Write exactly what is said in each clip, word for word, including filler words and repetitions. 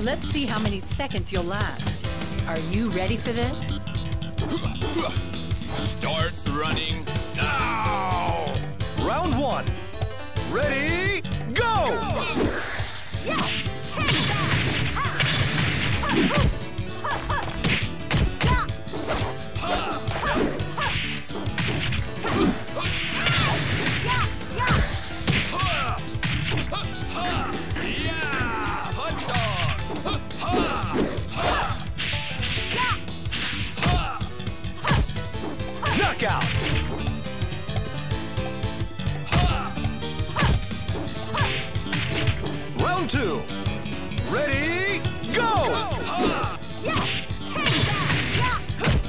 Let's see how many seconds you'll last. Are you ready for this? Start running now! Round one. Ready, go! Yeah! Take that! Ha! Ha! Knockout! Round two. Ready, go! Yeah! Take that! Yeah!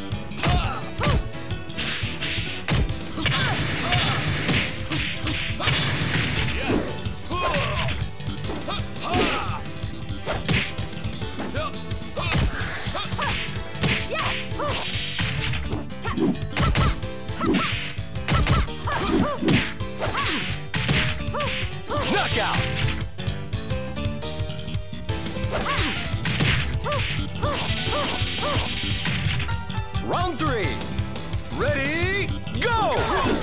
Knockout! Round three. Ready, go!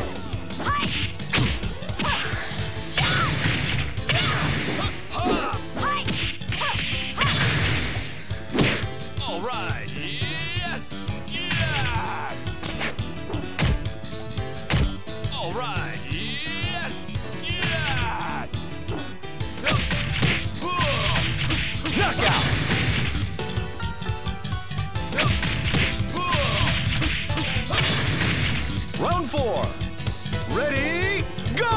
All right. Yes. Yes. All right. Yes. Yes. Knockout! Round four. Ready, go!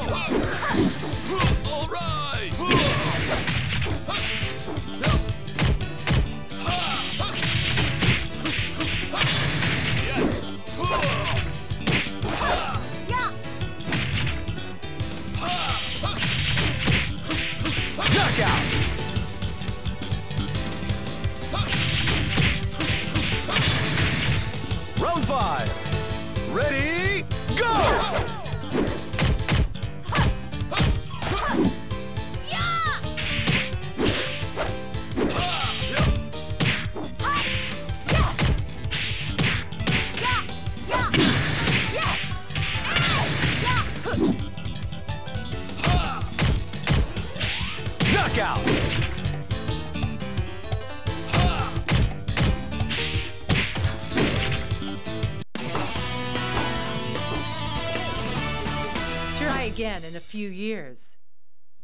All right. Knockout! Round five. Ready, go! Knockout! Try again in a few years.